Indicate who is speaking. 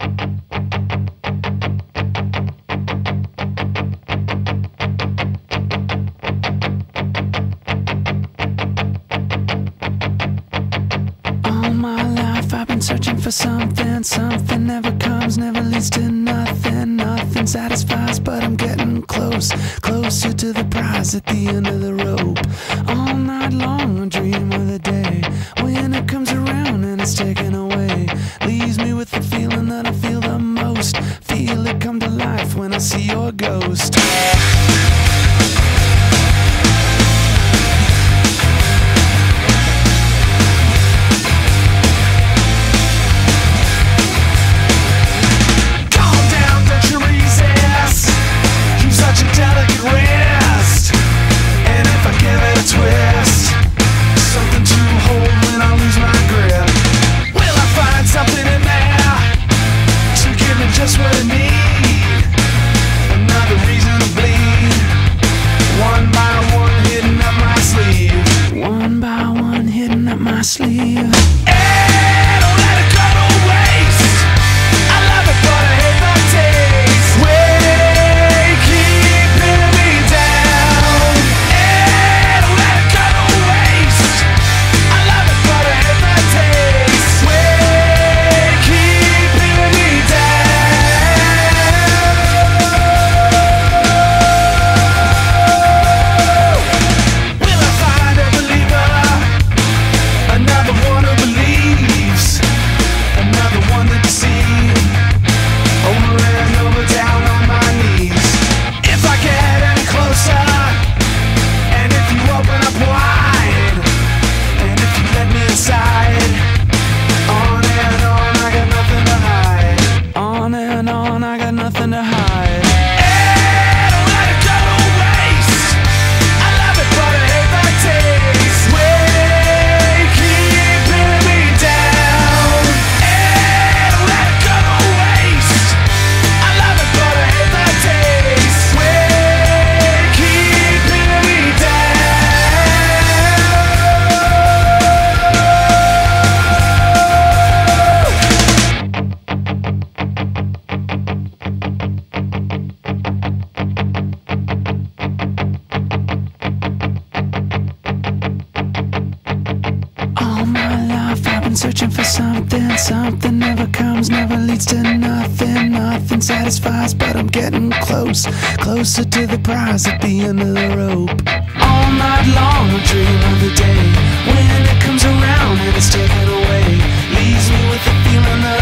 Speaker 1: Searching for something, something never comes, never leads to nothing, nothing satisfies, but I'm getting close, closer to the prize at the end of the rope. All night long I dream of the day when it comes around and it's taken away, leaves me with the feeling that I feel the most, feel it come to life when I see your ghost. My sleeve. Hey, don't let it go to waste. I love it, but I hate the taste. Way keeping me down. Hey, don't let it go to waste. I love it, but I hate the taste. Way keeping me down. Will I find a believer? Another one who believes, another one that deceives, over and over down on my knees. If I get any closer, and if you open up wide, and if you let me inside, on and on, I got nothing to hide. On and on, I got nothing to hide. Hey, don't let it go to waste. I love it, but I hate the taste. Searching for something, something never comes, never leads to nothing, nothing satisfies, but I'm getting close, closer to the prize at the end of the rope. All night long I dream of the day when it comes around and it's taken away, leaves me with the feeling that